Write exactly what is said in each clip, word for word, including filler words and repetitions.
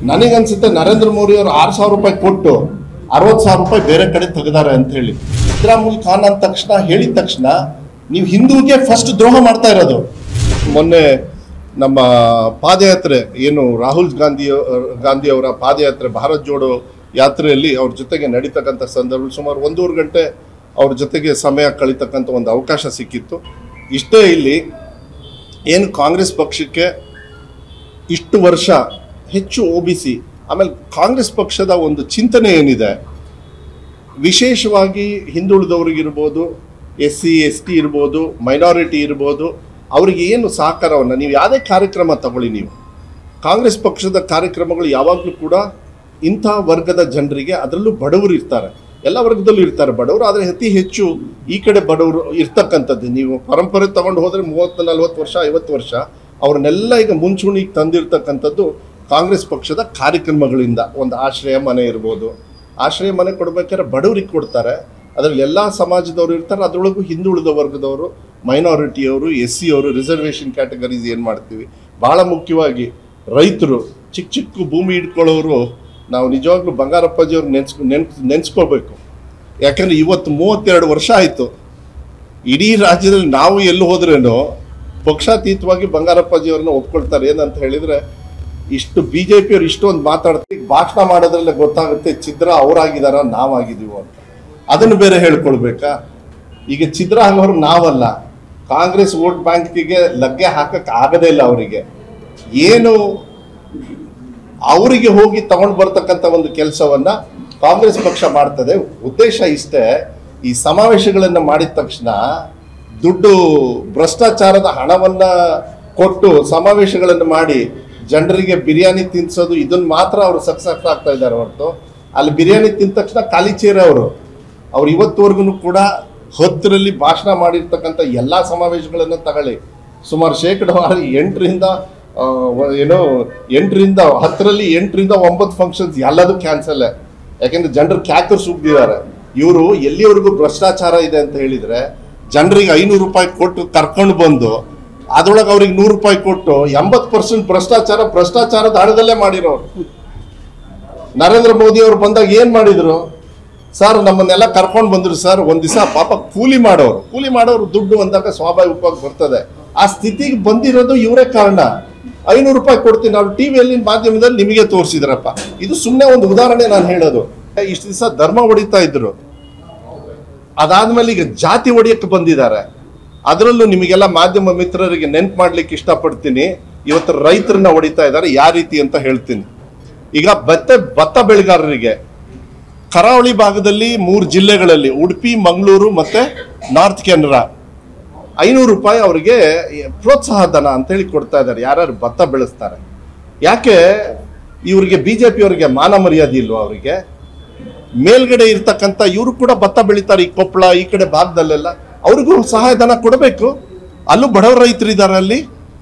ನನಗನ್ಸುತ್ತೆ ನರೇಂದ್ರ ಮೋದಿ ಅವರು ಆರು ಸಾವಿರ ರೂಪಾಯಿ ಕೊಟ್ಟು ಅರವತ್ತು ಸಾವಿರ ರೂಪಾಯಿ ಬೇರೆ ಕಡೆ ತೆಗೆದಾರೆ ಅಂತ ಹೇಳಿ. ಇಸ್ಲಾಮುಲ್ ಖಾನ್ ಅಂದ ತಕ್ಷಣ ಹೇಳಿದ ತಕ್ಷಣ ನೀವು ಹಿಂದೂಗೆ ಫಸ್ಟ್ ದ್ರೋಹ ಮಾಡ್ತಾ ಇರೋದು. ಮೊನ್ನೆ ನಮ್ಮ ಪಾದಯಾತ್ರೆ ಏನು ರಾಹುಲ್ ಗಾಂಧಿ ಗಾಂಧಿ ಅವರ ಪಾದಯಾತ್ರೆ ಭಾರತ್ ಜೋಡೋ ಯಾತ್ರೆಯಲ್ಲಿ ಅವ್ರ ಜೊತೆಗೆ ನಡೀತಕ್ಕಂಥ ಸಂದರ್ಭ ಸುಮಾರು ಒಂದೂವರೆ ಗಂಟೆ ಅವ್ರ ಜೊತೆಗೆ ಸಮಯ ಕಳೀತಕ್ಕಂಥ ಒಂದು ಅವಕಾಶ ಸಿಕ್ಕಿತ್ತು. ಇಷ್ಟೇ ಇಲ್ಲಿ ಏನು ಕಾಂಗ್ರೆಸ್ ಪಕ್ಷಕ್ಕೆ ಇಷ್ಟು ವರ್ಷ ಹೆಚ್ಚು ಒ ಬಿ ಸಿ, ಆಮೇಲೆ ಕಾಂಗ್ರೆಸ್ ಪಕ್ಷದ ಒಂದು ಚಿಂತನೆ ಏನಿದೆ, ವಿಶೇಷವಾಗಿ ಹಿಂದುಳಿದವರಿಗಿರ್ಬೋದು, ಎಸ್ ಸಿ ಎಸ್ ಟಿ ಇರ್ಬೋದು, ಮೈನಾರಿಟಿ ಇರ್ಬೋದು, ಅವರಿಗೆ ಏನು ಸಹಕಾರವನ್ನು ನೀವು ಯಾವುದೇ ಕಾರ್ಯಕ್ರಮ ತಗೊಳ್ಳಿ, ನೀವು ಕಾಂಗ್ರೆಸ್ ಪಕ್ಷದ ಕಾರ್ಯಕ್ರಮಗಳು ಯಾವಾಗಲೂ ಕೂಡ ಇಂಥ ವರ್ಗದ ಜನರಿಗೆ, ಅದರಲ್ಲೂ ಬಡವರು ಇರ್ತಾರೆ, ಎಲ್ಲ ವರ್ಗದಲ್ಲೂ ಇರ್ತಾರೆ ಬಡವರು, ಆದರೆ ಅತಿ ಹೆಚ್ಚು ಈ ಕಡೆ ಬಡವರು ಇರ್ತಕ್ಕಂಥದ್ದು. ನೀವು ಪರಂಪರೆ ತಗೊಂಡು ಹೋದರೆ ಮೂವತ್ತು ನಲ್ವತ್ತು ವರ್ಷ ಐವತ್ತು ವರ್ಷ ಅವ್ರನ್ನೆಲ್ಲ ಈಗ ಮುಂಚೂಣಿಗೆ ತಂದಿರ್ತಕ್ಕಂಥದ್ದು ಕಾಂಗ್ರೆಸ್ ಪಕ್ಷದ ಕಾರ್ಯಕ್ರಮಗಳಿಂದ. ಒಂದು ಆಶ್ರಯ ಮನೆ ಇರ್ಬೋದು, ಆಶ್ರಯ ಮನೆ ಕೊಡ್ಬೇಕಾದ್ರೆ ಬಡವರಿಗೆ ಕೊಡ್ತಾರೆ, ಅದರಲ್ಲಿ ಎಲ್ಲ ಸಮಾಜದವರು ಇರ್ತಾರೆ, ಅದರೊಳಗೂ ಹಿಂದುಳಿದ ವರ್ಗದವರು, ಮೈನಾರಿಟಿಯವರು, ಎಸ್ ಸಿ ಅವರು, ರಿಸರ್ವೇಷನ್ ಕ್ಯಾಟಗರೀಸ್ ಏನು ಮಾಡ್ತೀವಿ, ಭಾಳ ಮುಖ್ಯವಾಗಿ ರೈತರು, ಚಿಕ್ಕ ಚಿಕ್ಕ ಭೂಮಿ ಇಟ್ಕೊಳ್ಳೋರು, ನಾವು ನಿಜವಾಗ್ಲೂ ಬಂಗಾರಪ್ಪಾಜಿಯವ್ರು ನೆನ್ಸ್ ನೆನ್ಸ್ ನೆನೆಸ್ಕೋಬೇಕು. ಯಾಕಂದರೆ ಇವತ್ತು ಮೂವತ್ತೆರಡು ವರ್ಷ ಆಯಿತು, ಇಡೀ ರಾಜ್ಯದಲ್ಲಿ ನಾವು ಎಲ್ಲಿ ಹೋದ್ರೇನೋ ಪಕ್ಷಾತೀತವಾಗಿ ಬಂಗಾರಪ್ಪಾಜಿಯವ್ರನ್ನ ಒಪ್ಕೊಳ್ತಾರೆ. ಏನಂತ ಹೇಳಿದರೆ, ಇಷ್ಟು ಬಿ ಜೆ ಪಿಯವ್ರು ಇಷ್ಟೊಂದು ಮಾತಾಡ್ತೀವಿ, ಭಾಷಣ ಮಾಡೋದ್ರಲ್ಲೇ ಗೊತ್ತಾಗುತ್ತೆ ಛಿದ್ರ ಅವರಾಗಿದ್ದಾರ ನಾವಾಗಿದ್ದೀವೋ ಅಂತ. ಅದನ್ನು ಬೇರೆ ಹೇಳ್ಕೊಳ್ಬೇಕಾ? ಈಗ ಛಿದ್ರ ಆಗೋರು ನಾವಲ್ಲ, ಕಾಂಗ್ರೆಸ್ ವೋಟ್ ಬ್ಯಾಂಕಿಗೆ ಲಗ್ಗೆ ಹಾಕಕ್ಕೆ ಆಗದೇ ಇಲ್ಲ ಅವರಿಗೆ. ಏನು ಅವರಿಗೆ ಹೋಗಿ ತಗೊಂಡು ಬರ್ತಕ್ಕಂಥ ಒಂದು ಕೆಲಸವನ್ನ ಕಾಂಗ್ರೆಸ್ ಪಕ್ಷ ಮಾಡ್ತದೆ. ಉದ್ದೇಶ ಇಷ್ಟೇ, ಈ ಸಮಾವೇಶಗಳನ್ನು ಮಾಡಿದ ತಕ್ಷಣ ದುಡ್ಡು ಭ್ರಷ್ಟಾಚಾರದ ಹಣವನ್ನ ಕೊಟ್ಟು ಸಮಾವೇಶಗಳನ್ನು ಮಾಡಿ ಜನರಿಗೆ ಬಿರಿಯಾನಿ ತಿನ್ಸೋದು, ಇದನ್ನ ಮಾತ್ರ ಅವರು ಸಕ್ಸಸ್ ಆಗ್ತಾ ಇದ್ದಾರೆ ಹೊರತು, ಅಲ್ಲಿ ಬಿರಿಯಾನಿ ತಿಂದ ತಕ್ಷಣ ಖಾಲಿ ಚೇರೆ ಅವರು ಅವ್ರು ಇವತ್ತುವರೆಗೂ ಕೂಡ ಹತ್ತರಲ್ಲಿ ಭಾಷಣ ಮಾಡಿರ್ತಕ್ಕಂಥ ಎಲ್ಲ ಸಮಾವೇಶಗಳನ್ನು ತಗೊಳ್ಳಿ, ಸುಮಾರು ಶೇಕಡವಾರು ಎಂಟರಿಂದ ಏನೋ ಎಂಟರಿಂದ ಹತ್ತರಲ್ಲಿ ಎಂಟರಿಂದ ಒಂಬತ್ತು ಫಂಕ್ಷನ್ಸ್ ಎಲ್ಲದೂ ಕ್ಯಾನ್ಸಲ್. ಯಾಕೆಂದ್ರೆ ಜನರು ಕ್ಯಾಕರ್ ಸುಗ್ದಿದ್ದಾರೆ. ಇವರು ಎಲ್ಲಿವರೆಗೂ ಭ್ರಷ್ಟಾಚಾರ ಇದೆ ಅಂತ ಹೇಳಿದ್ರೆ, ಜನರಿಗೆ ಐನೂರು ರೂಪಾಯಿ ಕೊಟ್ಟು ಕರ್ಕೊಂಡು ಬಂದು ಅದ್ರೊಳಗೆ ಅವ್ರಿಗೆ ನೂರು ರೂಪಾಯಿ ಕೊಟ್ಟು ಎಂಬತ್ತು ಪರ್ಸೆಂಟ್ ಭ್ರಷ್ಟಾಚಾರ ಭ್ರಷ್ಟಾಚಾರದ ಹಣದಲ್ಲೇ ಮಾಡಿರೋರು. ನರೇಂದ್ರ ಮೋದಿ ಅವರು ಬಂದಾಗ ಏನ್ ಮಾಡಿದ್ರು ಸರ್? ನಮ್ಮನ್ನೆಲ್ಲ ಕರ್ಕೊಂಡು ಬಂದ್ರು ಸರ್. ಒಂದ್ ದಿವಸ ಪಾಪ ಕೂಲಿ ಮಾಡೋರು ಕೂಲಿ ಮಾಡೋರು ದುಡ್ಡು ಅಂದಾಗ ಸ್ವಾಭಾವಿಕವಾಗಿ ಬರ್ತದೆ. ಆ ಸ್ಥಿತಿಗೆ ಬಂದಿರೋದು ಇವರೇ ಕಾರಣ. ಐನೂರು ರೂಪಾಯಿ ಕೊಡ್ತೀನಿ, ನಾವು ಟಿವಿಯಲ್ಲಿ ಮಾಧ್ಯಮದಲ್ಲಿ ನಿಮಗೆ ತೋರಿಸಿದ್ರಪ್ಪ. ಇದು ಸುಮ್ಮನೆ ಒಂದು ಉದಾಹರಣೆ ನಾನು ಹೇಳೋದು. ಇಷ್ಟು ದಿವಸ ಧರ್ಮ ಹೊಡಿತಾ ಇದ್ರು, ಅದಾದ್ಮೇಲೆ ಈಗ ಜಾತಿ ಹೊಡಿಯಕ್ಕೆ ಬಂದಿದ್ದಾರೆ. ಅದರಲ್ಲೂ ನಿಮಗೆಲ್ಲ ಮಾಧ್ಯಮ ಮಿತ್ರರಿಗೆ ನೆನ್ಪು ಮಾಡ್ಲಿಕ್ಕೆ ಇಷ್ಟಪಡ್ತೀನಿ, ಇವತ್ತು ರೈತರನ್ನ ಹೊಡಿತಾ ಇದ್ದಾರೆ. ಯಾವ ರೀತಿ ಅಂತ ಹೇಳ್ತೀನಿ. ಈಗ ಭತ್ತ ಭತ್ತ ಬೆಳೆಗಾರರಿಗೆ ಕರಾವಳಿ ಭಾಗದಲ್ಲಿ ಮೂರು ಜಿಲ್ಲೆಗಳಲ್ಲಿ ಉಡುಪಿ, ಮಂಗಳೂರು ಮತ್ತೆ ನಾರ್ತ್ ಕೆನರಾ ಐನೂರು ರೂಪಾಯಿ ಅವರಿಗೆ ಪ್ರೋತ್ಸಾಹ ಧನ ಅಂತೇಳಿ ಕೊಡ್ತಾ ಇದ್ದಾರೆ ಯಾರ್ಯಾರು ಭತ್ತ ಬೆಳೆಸ್ತಾರೆ. ಯಾಕೆ ಇವ್ರಿಗೆ ಬಿ ಜೆ ಪಿ ಅವರಿಗೆ ಮಾನ ಮರ್ಯಾದೆ ಇಲ್ವಾ? ಅವರಿಗೆ ಮೇಲ್ಗಡೆ ಇರ್ತಕ್ಕಂಥ ಇವರು ಕೂಡ ಭತ್ತ ಬೆಳೀತಾರೆ, ಈ ಕೊಪ್ಪಳ ಈ ಕಡೆ ಭಾಗದಲ್ಲೆಲ್ಲ, ಅವ್ರಿಗೂ ಸಹಾಯಧನ ಕೊಡಬೇಕು. ಅಲ್ಲೂ ಬಡವ ರೈತರಿದ್ದಾರೆ, ಅಲ್ಲಿ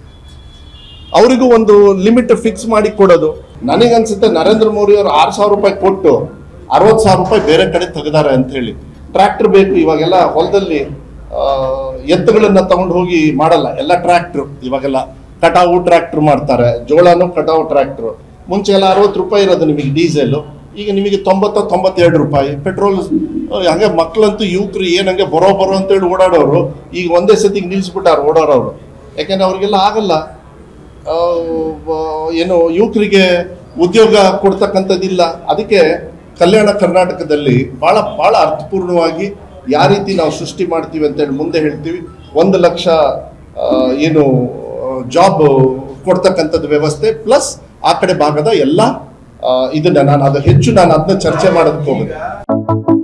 ಅವರಿಗೂ ಒಂದು ಲಿಮಿಟ್ ಫಿಕ್ಸ್ ಮಾಡಿ ಕೊಡೋದು. ನನಗನ್ಸುತ್ತೆ ನರೇಂದ್ರ ಮೋದಿ ಅವರು ಆರು ಸಾವಿರ ರೂಪಾಯಿ ಕೊಟ್ಟು ಅರವತ್ತು ಸಾವಿರ ರೂಪಾಯಿ ಬೇರೆ ಕಡೆ ತೆಗೆದಾರೆ ಅಂತ ಹೇಳಿ. ಟ್ರ್ಯಾಕ್ಟರ್ ಬೇಕು ಇವಾಗೆಲ್ಲ, ಹೊಲದಲ್ಲಿ ಎತ್ತುಗಳನ್ನ ತಗೊಂಡು ಹೋಗಿ ಮಾಡಲ್ಲ, ಎಲ್ಲ ಟ್ರ್ಯಾಕ್ಟರ್ ಇವಾಗೆಲ್ಲ ಕಟಾವು ಟ್ರ್ಯಾಕ್ಟರ್ ಮಾಡ್ತಾರೆ, ಜೋಳನು ಕಟಾವು ಟ್ರ್ಯಾಕ್ಟರ್. ಮುಂಚೆ ಎಲ್ಲ ಅರವತ್ತು ರೂಪಾಯಿ ಇರೋದು ನಿಮಗೆ ಡೀಸೆಲ್, ಈಗ ನಿಮಗೆ ತೊಂಬತ್ತ ತೊಂಬತ್ತೆರಡು ರೂಪಾಯಿ ಪೆಟ್ರೋಲ್. ಹಂಗೆ ಮಕ್ಕಳಂತೂ ಯುವಕರು ಏನಂಗೆ ಬರೋ ಬರೋ ಅಂತೇಳಿ ಓಡಾಡೋರು ಈಗ ಒಂದೇ ಸತಿಗೆ ನಿಲ್ಲಿಸ್ಬಿಟ್ಟಾರೆ ಓಡಾಡೋರು. ಯಾಕೆಂದ್ರೆ ಅವ್ರಿಗೆಲ್ಲ ಆಗಲ್ಲ, ಏನು ಯುವಕರಿಗೆ ಉದ್ಯೋಗ ಕೊಡ್ತಕ್ಕಂಥದ್ದಿಲ್ಲ. ಅದಕ್ಕೆ ಕಲ್ಯಾಣ ಕರ್ನಾಟಕದಲ್ಲಿ ಭಾಳ ಭಾಳ ಅರ್ಥಪೂರ್ಣವಾಗಿ ಯಾವ ರೀತಿ ನಾವು ಸೃಷ್ಟಿ ಮಾಡ್ತೀವಿ ಅಂತೇಳಿ ಮುಂದೆ ಹೇಳ್ತೀವಿ. ಒಂದು ಲಕ್ಷ ಏನು ಜಾಬ್ ಕೊಡ್ತಕ್ಕಂಥದ್ದು ವ್ಯವಸ್ಥೆ, ಪ್ಲಸ್ ಆ ಕಡೆ ಭಾಗದ ಎಲ್ಲ ಇದನ್ನ ನಾನು ಅದು ಹೆಚ್ಚು ನಾನು ಅದನ್ನ ಚರ್ಚೆ ಮಾಡೋದಕ್ಕೆ ಹೋಗುತ್ತೆ.